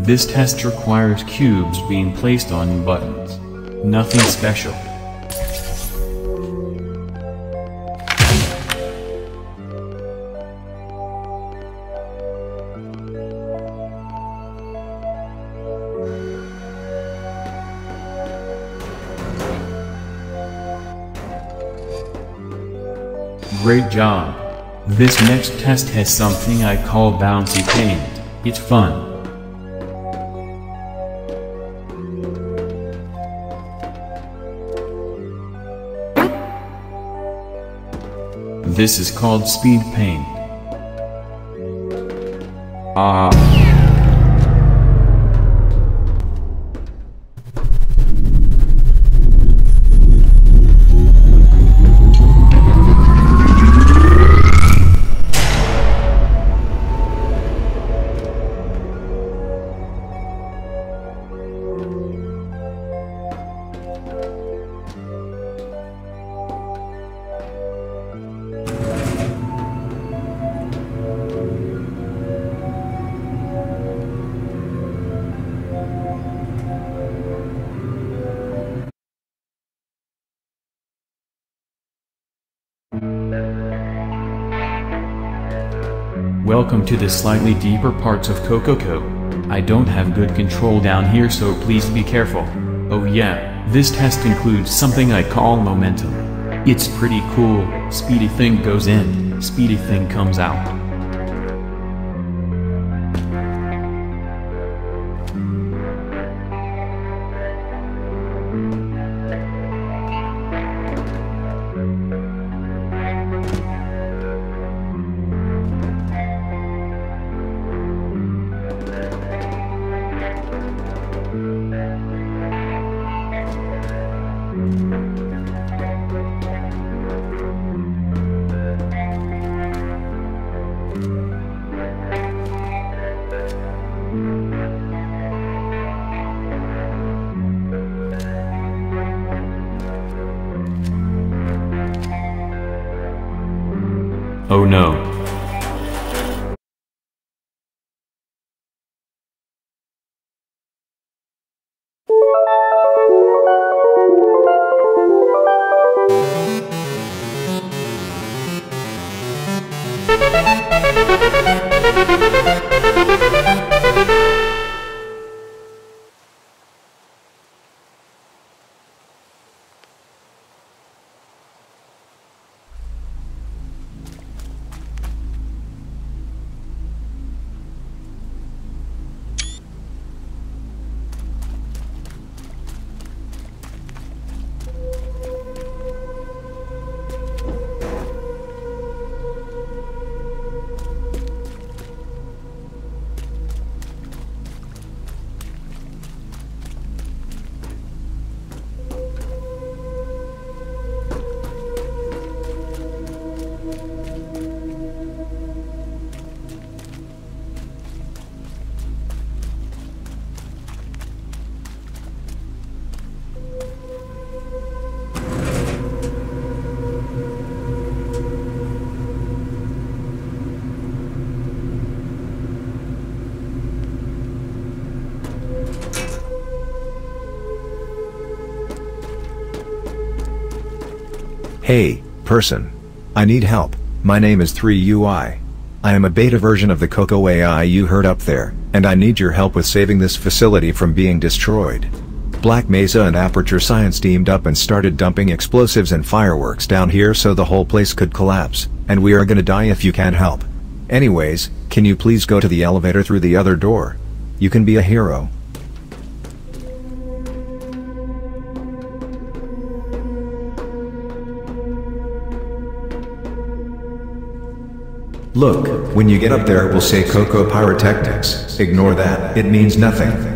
This test requires cubes being placed on buttons. Nothing special. Great job. This next test has something I call bouncy paint. It's fun. This is called speed paint. Welcome to the slightly deeper parts of Cococo. I don't have good control down here, so please be careful. Oh yeah, this test includes something I call momentum. It's pretty cool. Speedy thing goes in, speedy thing comes out. Oh no. Hey, person. I need help. My name is 3UI. I am a beta version of the Coco AI you heard up there, and I need your help with saving this facility from being destroyed. Black Mesa and Aperture Science teamed up and started dumping explosives and fireworks down here so the whole place could collapse, and we are gonna die if you can't help. Anyways, can you please go to the elevator through the other door? You can be a hero. Look, when you get up there it will say Coco Pyrotechnics. Ignore that, it means nothing.